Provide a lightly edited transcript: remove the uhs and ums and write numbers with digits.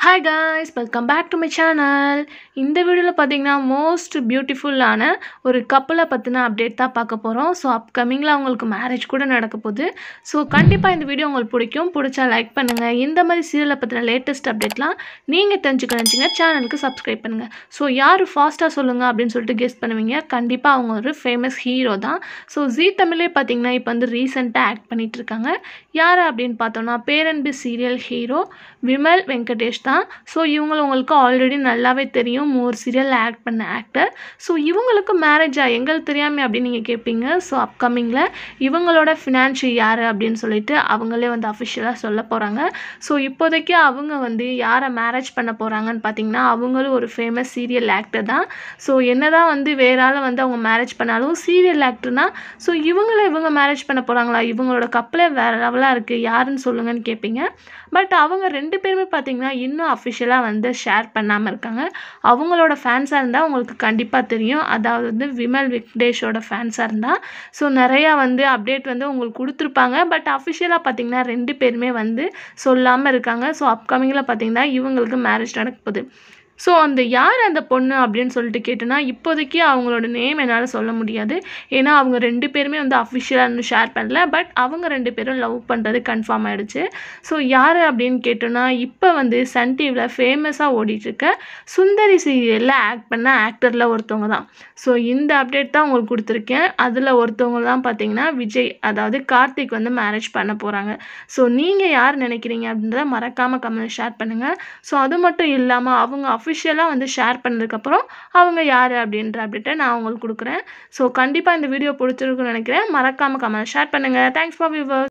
Hi guys, welcome back to my channel. இந்த வீடியோவில் பார்த்தீங்கன்னா மோஸ்ட் பியூட்டிஃபுல்லான ஒரு கப்பலை பற்றின அப்டேட் தான் பார்க்க போகிறோம். ஸோ அப்கமிங்கில் அவங்களுக்கு மேரேஜ் கூட நடக்க போகுது. ஸோ கண்டிப்பாக இந்த வீடியோ உங்களுக்கு பிடிச்சா லைக் பண்ணுங்கள். இந்த மாதிரி சீரியலை பற்றின லேட்டஸ்ட் அப்டேட்லாம் நீங்கள் தெரிஞ்சுக்கணுச்சிங்க சேனலுக்கு சப்ஸ்கிரைப் பண்ணுங்கள். ஸோ யார் ஃபாஸ்ட்டாக சொல்லுங்கள் அப்படின்னு சொல்லிட்டு கெஸ் பண்ணுவீங்க. கண்டிப்பாக அவங்க ஒரு ஃபேமஸ் ஹீரோ தான். ஸோ ஜீ தமிழே பார்த்தீங்கன்னா இப்போ வந்து ரீசெண்டாக ஆக்ட் பண்ணிகிட்டு இருக்காங்க. யார் அப்படின்னு பார்த்தோன்னா பேரன்பு சீரியல் ஹீரோ விமல் வெங்கடேஷ் தான். ஸோ இவங்களை உங்களுக்கு ஆல்ரெடி நல்லாவே தெரியும், ஒரு சீரியலில் ஆக்ட் பண்ண ஆக்டர். ஸோ இவங்களுக்கு மேரேஜா எங்களுக்கு தெரியாமல் அப்படின்னு நீங்கள் கேட்பீங்க. ஸோ அப்கமிங்கில் இவங்களோட ஃபினான்ஷியல் யார் அப்படின்னு சொல்லிட்டு அவங்களே வந்து அஃபிஷியலாக சொல்ல போகிறாங்க. ஸோ இப்போதைக்கு அவங்க வந்து யாரை மேரேஜ் பண்ண போகிறாங்கன்னு பார்த்தீங்கன்னா அவங்களும் ஒரு ஃபேமஸ் சீரியல் ஆக்டர் தான். ஸோ என்ன தான் வந்து வேற ஆளை வந்து அவங்க மேரேஜ் பண்ணாலும் சீரியல் ஆக்டர்னா ஸோ இவங்க மேரேஜ் பண்ண போகிறாங்களா, இவங்களோட கப்பலே வேறு லெவலாக இருக்குது, யாருன்னு சொல்லுங்கன்னு கேட்பீங்க. பட் அவங்க ரெண்டு பேருமே பார்த்தீங்கன்னா இன்னும் அஃபிஷியலாக வந்து ஷேர் பண்ணாமல் இருக்காங்க. அவங்களோட ஃபேன்ஸாக இருந்தால் உங்களுக்கு கண்டிப்பாக தெரியும். அதாவது வந்து விமல் வெங்கடேஷோட ஃபேன்ஸாக இருந்தால் ஸோ நிறையா வந்து அப்டேட் வந்து உங்களுக்கு கொடுத்துருப்பாங்க. பட் அஃபிஷியலாக பார்த்தீங்கன்னா ரெண்டு பேருமே வந்து சொல்லாமல் இருக்காங்க. ஸோ அப்கமிங்கில் பார்த்தீங்கன்னா இவங்களுக்கு மேரேஜ் நடக்க போகுது. ஸோ அந்த யார் அந்த பொண்ணு அப்படின்னு சொல்லிட்டு கேட்டோன்னா இப்போதைக்கு அவங்களோட நேம் என்னால் சொல்ல முடியாது. ஏன்னா அவங்க ரெண்டு பேருமே வந்து அஃபிஷியலாக இன்னும் ஷேர் பண்ணல. பட் அவங்க ரெண்டு பேரும் லவ் பண்ணுறது கன்ஃபார்ம் ஆகிடுச்சு. ஸோ யார் அப்படின்னு கேட்டோன்னா இப்போ வந்து சன் டிவியில் ஃபேமஸாக ஓடிட்டுருக்க சுந்தரி சீரியலில் ஆக்ட் பண்ண ஆக்டரில் ஒருத்தவங்க தான். ஸோ இந்த அப்டேட் தான் உங்களுக்கு கொடுத்துருக்கேன். அதில் ஒருத்தவங்க தான் பார்த்தீங்கன்னா விஜய், அதாவது கார்த்திக் வந்து மேரேஜ் பண்ண போகிறாங்க. ஸோ நீங்கள் யார் நினைக்கிறீங்க அப்படின்றத மறக்காமல் கமெண்ட் ஷேர் பண்ணுங்கள். ஸோ அது மட்டும் இல்லாமல் அவங்க அஃபிஷியலாக வந்து ஷேர் பண்ணதுக்கப்புறம் அவங்க யார் அப்படின்ற அப்டேட்டை நான் உங்களுக்கு கொடுக்குறேன். ஸோ கண்டிப்பாக இந்த வீடியோ பிடிச்சிருக்குன்னு நினைக்கிறேன். மறக்காமல் கமெண்ட் ஷேர் பண்ணுங்கள். Thanks for viewers.